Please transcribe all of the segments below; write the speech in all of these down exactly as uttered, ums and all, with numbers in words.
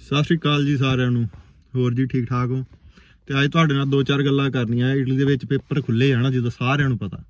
सत श्री अकाल जी सारिਆਂ ਨੂੰ। ਹੋਰ जी ठीक ठाक हो? तो अज तुहाडे नाल दो चार गल्लां करनियां। इटली दे विच पेपर खुले आ ना, जिद्दां सारिਆਂ ਨੂੰ पता।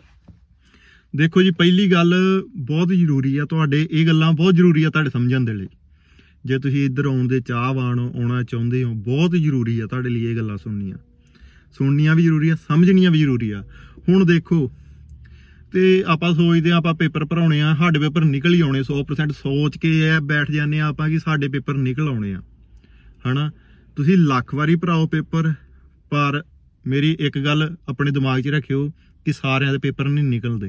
देखो जी, पहली गल बहुत जरूरी है, तुहाडे ये गल्लां बहुत जरूरी है तुहाडे समझण दे लई। जे तुसीं इधर आउण दे चाहवान हो, आउणा चाहुंदे हो, बहुत जरूरी है तुहाडे लई ये गल्लां सुणनियां। सुणनियां भी जरूरी है, समझनियां भी जरूरी है। हुण देखो, तो आप सोचते हैं आप पेपर भराने आ, साढ़े पेपर निकल ही आने सौ परसेंट सोच के बैठ जाने आप कि साढ़े पेपर निकल आने है ना। तुसी लख वारी भराओ पेपर, पर मेरी एक गल अपने दिमाग च रखियो कि सारे दे पेपर नहीं निकलते।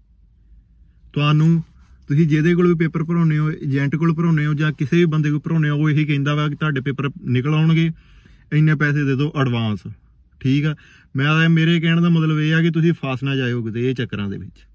तुहानू तुसी जिहदे कोल भी पेपर भराने हो, एजेंट कोल भराने हो जां किसी भी बंदे को भराने हो, वो यही कहता वा कि तुहाडे पेपर निकल आउणगे, इन्ने पैसे दे दो एडवांस। ठीक है, मैं मेरे कहने का मतलब यह है कि तुसीं फस ना जाओ किते ये चक्करां दे विच।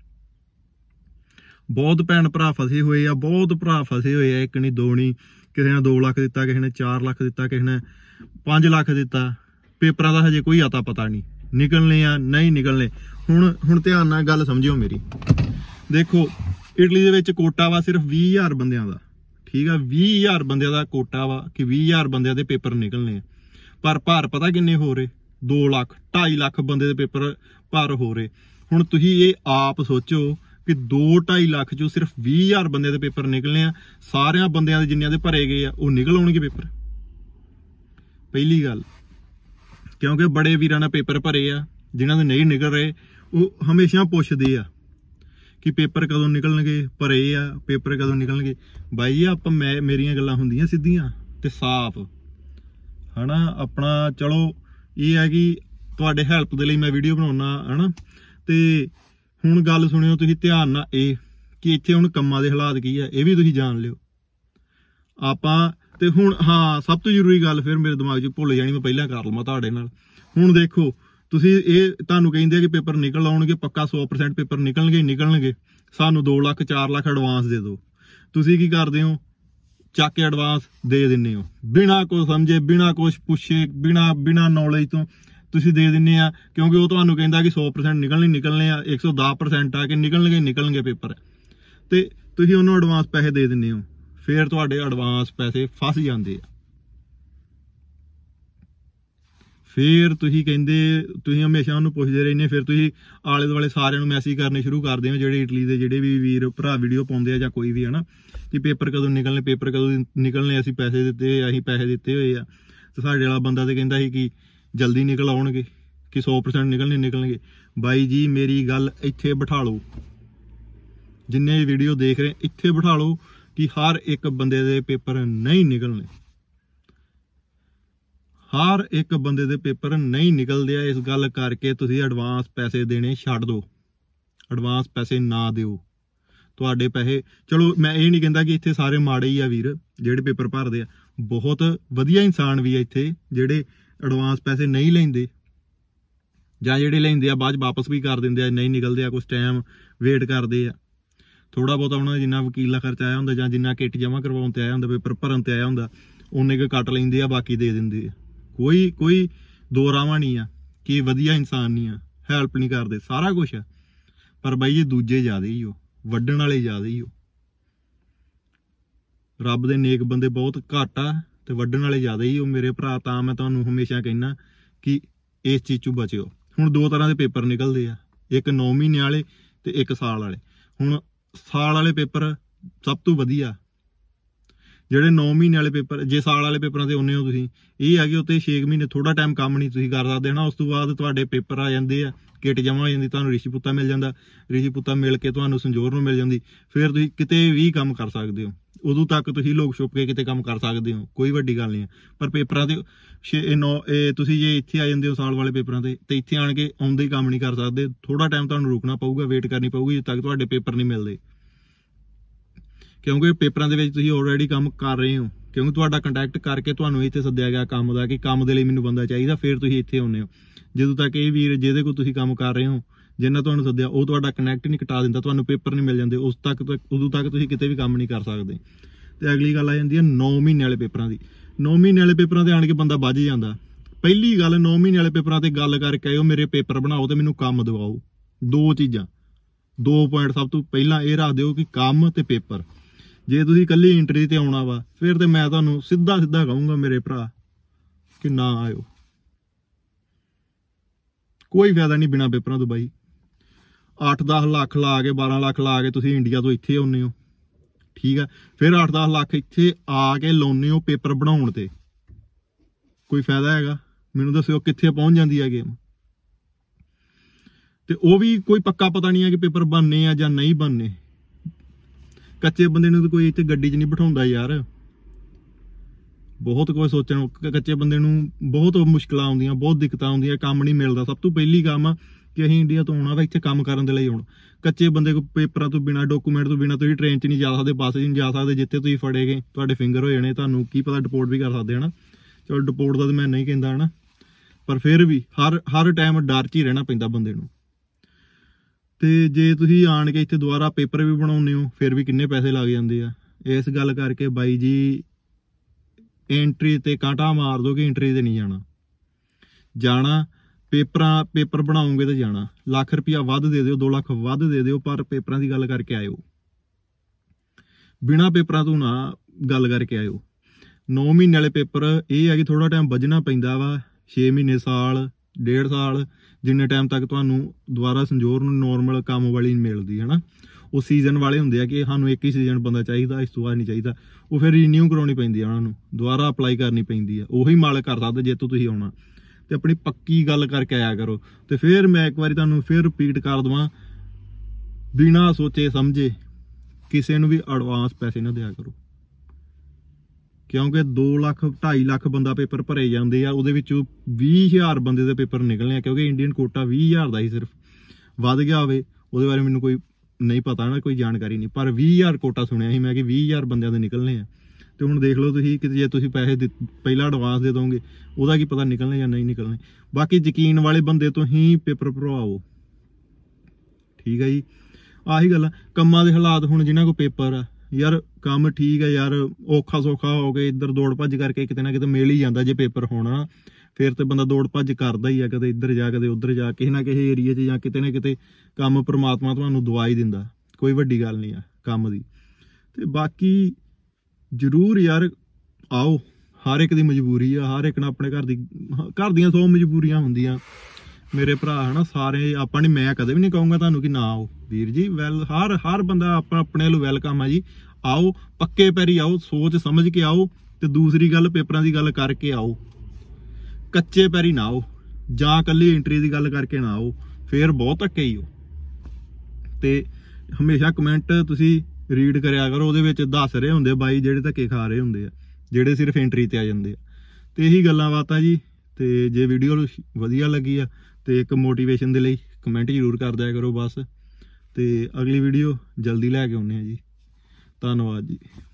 बहुत भैन भरा फसे हुए आ, बहुत भरा फसे हुए आ, एक नहीं दो नहीं। किसी ने दो लख दिता, किसी ने चार लख दिता, किसी ने पांच लख दिता। पेपरां दा हजे कोई आता पता नहीं, निकलने या नहीं निकलने। हुण हुण ध्यान नाल गल समझियो मेरी। देखो, इटली दे विच कोटा वा सिर्फ बीस हज़ार बंदियां दा। ठीक है, बीस हज़ार बंदियां दा कोटा वा कि बीस हज़ार बंदियां दे पेपर निकलने। पर भार पता किन्ने हो रहे? दो लाख ढाई लाख बंदे दे पेपर भर हो रहे। हुण तुसीं ये आप सोचो कि दो ढाई लाख चों सिर्फ बीस हज़ार बंदे दे पेपर निकलने आ। सारियां बंदियां दे जिन्नियां दे भरे गए आ, वो निकल आउणगे पेपर। पहली गल, क्योंकि बड़े वीरां ने पेपर भरे आ, जिन्हां दे नहीं निकल रहे, वो हमेशा पुछदे आ कि पेपर कदों निकलणगे, भरे आ पेपर कदों निकलणगे। बाई जी, आप मैं मेरियां गल्लां हुंदियां सीधियां ते साफ है ना। अपना चलो ये है कि तुहाडे हैल्प दे लई मैं वीडियो बनाउणा है ना। ते हुण गल सुणियो तुसीं ध्यान नाल, ये कि इत्थे हुण कम्मां दे हालात की है, ये भी तुसीं जान लिओ। आपां ते हुण हाँ, सब तो जरूरी गल फिर मेरे दिमाग च भुल जानी, मैं पहलां कर लवां तुहाडे नाल। हुण देखो, तुसीं ये तुहानूं कहिंदे कि पेपर निकल आउणगे, पक्का सौ परसेंट पेपर निकलणगे ही निकलणगे, सानूं दो लख चार लख एडवांस दे दो। तुसीं की करदे हो? चक के एडवांस दे दिंदे हो, बिना कुछ समझे, बिना कुछ पुछे, बिना बिना नॉलेज तो तुसीं दे दिंदे आ, क्योंकि वो तुहानूं कहंदा कि सौ परसेंट निकलने निकलने आ, एक सौ दस परसेंट आ कि निकलणगे निकलणगे पेपर, ते तुसीं उन्होंने एडवांस पैसे दे दिंदे हो। फिर तुहाडे एडवांस पैसे फस जांदे आ। फिर तुसीं कहंदे, तुसीं हमेशा उन्होंने पुछदे रहंदे, फिर तुसीं आले दुआले सारिਆਂ ਨੂੰ मैसेज करने शुरू करदे हो, ਜਿਹੜੇ इटली ਦੇ ਜਿਹੜੇ ਵੀ ਵੀਰ ਭਰਾ ਵੀਡੀਓ ਪਾਉਂਦੇ ਆ ਜਾਂ ਕੋਈ ਵੀ है ना, कि पेपर कदों निकलने, पेपर कदों निकलने, असीं पैसे दित्ते, असीं पैसे दित्ते होए आ। ते साडे वाला बंदा ते कहंदा सी कि जल्दी निकल आउणगे, कि सौ परसेंट निकलने निकलणगे। बाई जी, मेरी गल इत्थे बिठा लो, जिन्ने वीडियो देख रहे इत्थे बिठा लो कि हर एक बंदे दे पेपर नहीं निकलने, हर एक बंदे दे पेपर नहीं निकलदे आ। इस गल करके तुसीं एडवांस पैसे देने छड्ड दो, एडवांस पैसे ना दिओ। तुहाडे पैसे, चलो मैं ये नहीं कहता कि इत्थे सारे माड़े ही आ वीर जिहड़े पेपर भरदे आ, बहुत वधिया इंसान भी आ इत्थे जिहड़े एडवांस पैसे नहीं लैंदे, जां जिहड़े लैंदे आ बाद वापस भी कर दिंदे आ, नहीं निकलदे आ, कुछ टाइम वेट करदे आ। थोड़ा बहुत उन्होंने जिन्ना वकील का खर्चा आया हुंदा जां जिन्ना किट जमा करवाउण ते आया हुंदा, पेपर भरन ते आया हुंदा, उन्ने के कट लैंदे आ, बाकी दे दिंदे आ। कोई कोई दो रावां नहीं आ कि वधिया इंसान नहीं आ, हैल्प नहीं करदे, सारा कुछ है। पर बाई जी, दूजे ज़्यादा ही हो, वड्डण वाले ज़्यादा ही हो। रब दे नेक बंदे बहुत घट आ ते वड्डण वाले ज़्यादा ही हो मेरे भरा। तां मैं तुहानूं हमेशा कहना कि इस चीज़ चों बचिओ। हुण दो तरह के पेपर निकलदे आ, एक नौ महीने वाले ते एक साल वाले। हुण साल वाले पेपर सब तो वधिया, ਜਿਹੜੇ नौ महीने वाले पेपर, जे साल वाले पेपरां ते उन्ने हो तुसीं, ਇਹ है कि उत्ते छे महीने थोड़ा टाइम काम नहीं तुसीं कर सकदे ना। उस तो बाद तुहाडे पेपर आ जांदे आ, किट जमा हो जांदी, तुहानूं रिशी पुत्ता मिल जांदा, रिशी पुत्ता मिल के तुहानूं संजोर नूं मिल जांदी, फिर तुसीं किते भी काम कर सकदे हो। उदों तक तुसीं लोक छुप के किते काम कर सकदे हो, कोई वड्डी गल नहीं है। पर पेपरां ते छे नौ तुसीं जे इत्थे आ जांदे हो साल वाले पेपरां ते ते इत्थे आण के आउंदे ही काम नहीं कर सकदे, थोड़ा टाइम तुहानूं रुकना पऊगा, वेट करनी पऊगी जद तक तुहाडे पेपर नहीं मिलदे, क्योंकि पेपरां दे विच तुसीं ऑलरेडी काम कर रहे हो। क्योंकि तुहाडा कंटैक्ट करके तुहानूं इत्थे सद्दिया गया काम दा कि काम दे लई मैनूं बंदा चाहीदा, फिर तुसीं इत्थे आउंदे हो। ਜਦੋਂ तक ये वीर जिहदे कोल तुसीं काम कर रहे हो, जिन्ना तुहानूं सद्दिया, ਉਹ ਤੁਹਾਡਾ कनैक्ट नहीं कटा दिंदा, तुहानूं पेपर नहीं मिल जांदे, उस तक उदों तक तुसीं किते भी काम नहीं कर सकदे। ते अगली गल आ जांदी है नौ महीने वाले पेपरां दी। नौ महीने वाले पेपरां ते आण के बंदा बज जांदा। पहली गल, नौ महीने वाले पेपरां ते गल करके आओ मेरे पेपर बनाओ ते मैनूं काम दिवाओ। दो चीज़ां, दो पॉइंट सब तो पहला ये रख दिओ कि काम ते पेपर। ਜੇ ਤੁਸੀਂ ਇਕੱਲੀ ਐਂਟਰੀ ਤੇ ਆਉਣਾ ਵਾ ਫਿਰ ਤੇ ਮੈਂ ਤੁਹਾਨੂੰ ਸਿੱਧਾ ਸਿੱਧਾ ਕਹੂੰਗਾ ਮੇਰੇ ਭਰਾ ਕਿ ਨਾ ਆਇਓ, ਕੋਈ ਫਾਇਦਾ ਨਹੀਂ ਬਿਨਾਂ ਪੇਪਰਾਂ ਤੋਂ ਬਾਈ। ਅੱਠ ਦਸ ਲੱਖ ਲਾ ਕੇ ਬਾਰਾਂ ਲੱਖ ਲਾ ਕੇ ਤੁਸੀਂ ਇੰਡੀਆ ਤੋਂ ਇੱਥੇ ਆਉਂਦੇ ਹੋ, ਠੀਕ ਆ, ਫਿਰ ਅੱਠ ਦਸ ਲੱਖ ਇੱਥੇ ਆ ਕੇ ਲਾਉਂਦੇ ਹੋ ਪੇਪਰ ਬਣਾਉਣ ਤੇ, ਕੋਈ ਫਾਇਦਾ ਹੈਗਾ? ਮੈਨੂੰ ਦੱਸਿਓ ਕਿੱਥੇ ਪਹੁੰਚ ਜਾਂਦੀ ਹੈ ਗੇਮ। ਤੇ ਉਹ ਵੀ ਕੋਈ ਪੱਕਾ ਪਤਾ ਨਹੀਂ ਹੈ ਕਿ ਪੇਪਰ ਬਣਨੇ ਆ ਜਾਂ ਨਹੀਂ ਬਣਨੇ। ਕੱਚੇ ਬੰਦੇ ਨੂੰ ਤਾਂ ਕੋਈ ਇੱਥੇ ਗੱਡੀ 'ਚ ਨਹੀਂ ਬਿਠਾਉਂਦਾ ਯਾਰ, ਬਹੁਤ ਕੁਝ ਸੋਚਣ। ਕੱਚੇ ਬੰਦੇ ਨੂੰ ਬਹੁਤ ਮੁਸ਼ਕਲਾਂ ਆਉਂਦੀਆਂ, ਬਹੁਤ ਦਿੱਕਤਾਂ ਆਉਂਦੀਆਂ, ਕੰਮ ਨਹੀਂ ਮਿਲਦਾ। ਸਭ ਤੋਂ ਪਹਿਲੀ ਕੰਮ ਆ ਕਿ ਅਸੀਂ ਇੰਡੀਆ ਤੋਂ ਆਉਣਾ ਵਾ ਇੱਥੇ ਕੰਮ ਕਰਨ ਦੇ ਲਈ ਆਉਣਾ। ਕੱਚੇ ਬੰਦੇ ਕੋਲ ਪੇਪਰਾਂ ਤੋਂ ਬਿਨਾਂ, ਡਾਕੂਮੈਂਟ ਤੋਂ ਬਿਨਾਂ ਤੁਸੀਂ ਟ੍ਰੇਨ 'ਚ ਨਹੀਂ ਜਾ ਸਕਦੇ, ਬੱਸ 'ਚ ਨਹੀਂ ਜਾ ਸਕਦੇ। ਜਿੱਥੇ ਤੁਸੀਂ ਫੜੇ ਗਏ ਤੁਹਾਡੇ ਫਿੰਗਰ ਹੋ ਜਾਣੇ, ਤੁਹਾਨੂੰ ਕੀ ਪਤਾ ਡਿਪੋਰਟ ਵੀ ਕਰ ਸਕਦੇ ਹਨਾ। ਚਲੋ ਡਿਪੋਰਟ ਦਾ ਤਾਂ ਮੈਂ ਨਹੀਂ ਕਹਿੰਦਾ ਹਨਾ, ਪਰ ਫਿਰ ਵੀ ਹਰ ਹਰ ਟਾਈਮ ਡਰ 'ਚ ਹੀ ਰਹਿਣਾ ਪੈਂਦਾ ਬੰਦੇ ਨੂੰ। ਤੇ ਜੇ ਤੁਸੀਂ ਆਣ ਕੇ ਇੱਥੇ ਦੁਬਾਰਾ ਪੇਪਰ ਵੀ ਬਣਾਉਂਦੇ ਹੋ ਫਿਰ ਵੀ ਕਿੰਨੇ ਪੈਸੇ ਲੱਗ ਜਾਂਦੇ ਆ। ਇਸ ਗੱਲ ਕਰਕੇ ਬਾਈ ਜੀ ਐਂਟਰੀ ਤੇ ਕਾਂਟਾ ਮਾਰ ਦੋ ਕਿ ਐਂਟਰੀ ਤੇ ਨਹੀਂ ਜਾਣਾ। ਜਾਣਾ ਪੇਪਰਾਂ ਪੇਪਰ ਬਣਾਉਂਗੇ ਤਾਂ ਜਾਣਾ। ਲੱਖ ਰੁਪਇਆ ਵੱਧ ਦੇ ਦਿਓ, ਦੋ ਲੱਖ ਵੱਧ ਦੇ ਦਿਓ, ਪਰ ਪੇਪਰਾਂ ਦੀ ਗੱਲ ਕਰਕੇ ਆਇਓ। ਬਿਨਾਂ ਪੇਪਰਾਂ ਤੋਂ ਨਾ ਗੱਲ ਕਰਕੇ ਆਇਓ। ਨੌ ਮਹੀਨੇ ਵਾਲੇ ਪੇਪਰ ਇਹ ਹੈ ਕਿ ਥੋੜਾ ਟਾਈਮ ਵੱਜਣਾ ਪੈਂਦਾ ਵਾ, ਛੇ ਮਹੀਨੇ ਸਾਲ ਡੇਢ ਸਾਲ ਜਿੰਨੇ ਟਾਈਮ ਤੱਕ ਤੁਹਾਨੂੰ ਦੁਬਾਰਾ ਸੰਜੋਰ ਨੂੰ ਨੋਰਮਲ ਕੰਮ ਵਾਲੀ ਮਿਲਦੀ ਹੈ ਨਾ। ਉਹ ਸੀਜ਼ਨ ਵਾਲੇ ਹੁੰਦੇ ਆ ਕਿ ਸਾਨੂੰ ਇੱਕ ਹੀ ਸੀਜ਼ਨ ਬੰਦਾ ਚਾਹੀਦਾ, ਇਸ ਤੋਂ ਬਾਅਦ ਨਹੀਂ ਚਾਹੀਦਾ। ਉਹ ਫਿਰ ਰੀਨਿਊ ਕਰਾਉਣੀ ਪੈਂਦੀ ਆ, ਉਹਨਾਂ ਨੂੰ ਦੁਬਾਰਾ ਅਪਲਾਈ ਕਰਨੀ ਪੈਂਦੀ ਆ। ਉਹੀ ਮਾਲਕ ਕਰ ਸਕਦਾ ਜੇ ਤੋਂ ਤੁਸੀਂ ਆਉਣਾ। ਤੇ ਆਪਣੀ ਪੱਕੀ ਗੱਲ ਕਰਕੇ ਆਇਆ ਕਰੋ। ਤੇ ਫਿਰ ਮੈਂ ਇੱਕ ਵਾਰੀ ਤੁਹਾਨੂੰ ਫਿਰ ਰਿਪੀਟ ਕਰ ਦੇਵਾਂ, ਬਿਨਾਂ ਸੋਚੇ ਸਮਝੇ ਕਿਸੇ ਨੂੰ ਵੀ ਐਡਵਾਂਸ ਪੈਸੇ ਨਾ ਦਿਆ ਕਰੋ, ਕਿਉਂਕਿ ਦੋ ਲੱਖ ਢਾਈ ਲੱਖ ਬੰਦਾ ਪੇਪਰ ਭਰੇ ਜਾਂਦੇ ਆ, ਉਹਦੇ ਵਿੱਚੋਂ ਵੀਹ ਹਜ਼ਾਰ ਬੰਦੇ ਦੇ ਪੇਪਰ ਨਿਕਲਣੇ ਆ। ਕਿਉਂਕਿ ਇੰਡੀਅਨ ਕੋਟਾ ਵੀਹ ਹਜ਼ਾਰ ਦਾ ਹੀ ਸਿਰਫ, ਵੱਧ ਗਿਆ ਹੋਵੇ ਉਹਦੇ ਬਾਰੇ ਮੈਨੂੰ ਕੋਈ ਨਹੀਂ ਪਤਾ ਨਾ, ਕੋਈ ਜਾਣਕਾਰੀ ਨਹੀਂ, ਪਰ ਵੀਹ ਹਜ਼ਾਰ ਕੋਟਾ ਸੁਣਿਆ ਸੀ ਮੈਂ ਕਿ ਵੀਹ ਹਜ਼ਾਰ ਬੰਦਿਆਂ ਦੇ ਨਿਕਲਣੇ ਆ। ਤੇ ਹੁਣ ਦੇਖ ਲਓ ਤੁਸੀਂ ਕਿ ਜੇ ਤੁਸੀਂ ਪੈਸੇ ਪਹਿਲਾਂ ਐਡਵਾਂਸ ਦੇ ਦੋਗੇ ਉਹਦਾ ਕੀ ਪਤਾ ਨਿਕਲਣੇ ਜਾਂ ਨਹੀਂ ਨਿਕਲਣੇ। ਬਾਕੀ ਯਕੀਨ ਵਾਲੇ ਬੰਦੇ ਤੋਂ ਹੀ ਪੇਪਰ ਭਰਵਾਓ, ਠੀਕ ਹੈ ਜੀ। ਆਹੀ ਗੱਲ ਆ ਕੰਮਾਂ ਦੇ ਹਾਲਾਤ। ਹੁਣ ਜਿਨ੍ਹਾਂ ਕੋਲ ਪੇਪਰ ਆ ਯਾਰ, ਕੰਮ ਠੀਕ ਹੈ ਯਾਰ, ਔਖਾ ਸੌਖਾ ਹੋ ਕੇ ਇੱਧਰ ਦੌੜ ਭੱਜ ਕਰਕੇ ਕਿਤੇ ਨਾ ਕਿਤੇ ਮਿਲ ਹੀ ਜਾਂਦਾ। ਜੇ ਪੇਪਰ ਹੋਣਾ ਫਿਰ ਤੇ ਬੰਦਾ ਦੌੜ ਭੱਜ ਕਰਦਾ ਹੀ ਆ, ਕਦੇ ਇੱਧਰ ਜਾ ਕਦੇ ਉੱਧਰ ਜਾ, ਕਿਸੇ ਨਾ ਕਿਸੇ ਏਰੀਏ 'ਚ ਜਾਂ ਕਿਤੇ ਨਾ ਕਿਤੇ ਕੰਮ ਪਰਮਾਤਮਾ ਤੁਹਾਨੂੰ ਦਵਾ ਹੀ ਦਿੰਦਾ। ਕੋਈ ਵੱਡੀ ਗੱਲ ਨਹੀਂ ਆ ਕੰਮ ਦੀ। ਤੇ ਬਾਕੀ ਜ਼ਰੂਰ ਯਾਰ ਆਓ, ਹਰ ਇੱਕ ਦੀ ਮਜਬੂਰੀ ਆ, ਹਰ ਇੱਕ ਨਾਲ ਆਪਣੇ ਘਰ ਦੀ ਘਰ ਦੀਆਂ ਸੌ ਮਜਬੂਰੀਆਂ ਹੁੰਦੀਆਂ ਮੇਰੇ ਭਰਾ ਹਨਾ। ਸਾਰੇ ਆਪਾਂ ਨੇ, ਮੈਂ ਕਦੇ ਵੀ ਨਹੀਂ ਕਹੂੰਗਾ ਤੁਹਾਨੂੰ ਕਿ ਨਾ ਆਓ ਵੀਰ ਜੀ। ਵੈਲ ਹਰ ਹਰ ਬੰਦਾ ਆਪਾਂ ਆਪਣੇ ਵੱਲੋਂ ਵੈਲਕਮ ਆ ਜੀ। ਆਓ ਪੱਕੇ ਪੈਰੀ ਆਓ, ਸੋਚ ਸਮਝ ਕੇ ਆਓ। ਤੇ ਦੂਸਰੀ ਗੱਲ ਪੇਪਰਾਂ ਦੀ ਗੱਲ ਕਰਕੇ ਆਓ, ਕੱਚੇ ਪੈਰੀ ਨਾ ਆਓ, ਜਾਂ ਇਕੱਲੀ ਐਂਟਰੀ ਦੀ ਗੱਲ ਕਰਕੇ ਨਾ ਆਓ, ਫਿਰ ਬਹੁਤ ਧੱਕੇ ਹੀ ਹੋ। ਤੇ ਹਮੇਸ਼ਾ ਕਮੈਂਟ ਤੁਸੀਂ ਰੀਡ ਕਰਿਆ ਕਰੋ, ਉਹਦੇ ਵਿੱਚ ਦੱਸ ਰਹੇ ਹੁੰਦੇ ਬਾਈ ਜਿਹੜੇ ਧੱਕੇ ਖਾ ਰਹੇ ਹੁੰਦੇ ਆ, ਜਿਹੜੇ ਸਿਰਫ ਐਂਟਰੀ ਤੇ ਆ ਜਾਂਦੇ ਆ। ਤੇ ਇਹੀ ਗੱਲਾਂ ਬਾਤਾਂ ਜੀ। ਤੇ ਜੇ ਵੀਡੀਓ ਵਧੀਆ ਲੱਗੀ ਆ ਤੇ ਇੱਕ ਮੋਟੀਵੇਸ਼ਨ ਦੇ ਲਈ ਕਮੈਂਟ ਜ਼ਰੂਰ ਕਰ ਦਿਆ ਕਰੋ ਬਸ। ਤੇ ਅਗਲੀ ਵੀਡੀਓ ਜਲਦੀ ਲੈ ਕੇ ਆਉਂਦੇ ਆ ਜੀ। ਧੰਨਵਾਦ ਜੀ।